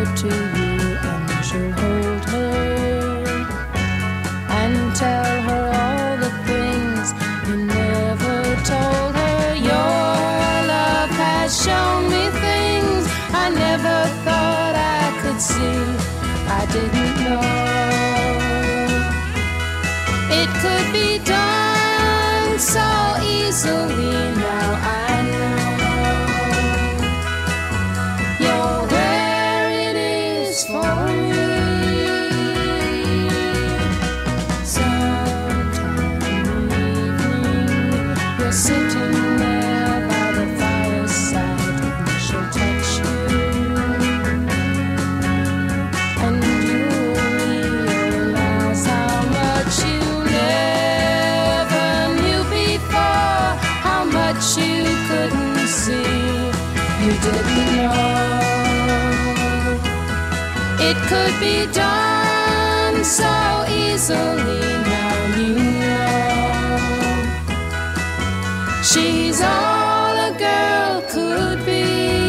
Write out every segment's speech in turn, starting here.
to you, and she'll hold her and tell her all the things you never told her. Your love has shown me things I never thought I could see. I didn't know it could be done so easily. Now I know you're where it is for me. Sometime evening, you're sitting there by the fireside, and she'll touch you, and you'll realize how much you never knew before, how much you couldn't see. You didn't know it could be done so easily. Now you know she's all a girl could be.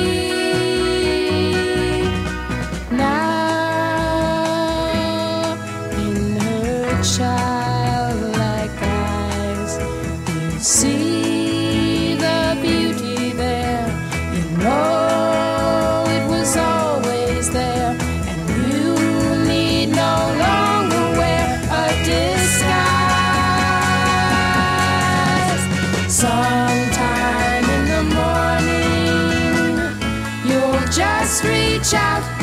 Now in her childlike eyes you see the beauty there. You know it was always there, and you need no longer wear a disguise. Sometime in the morning, you'll just reach out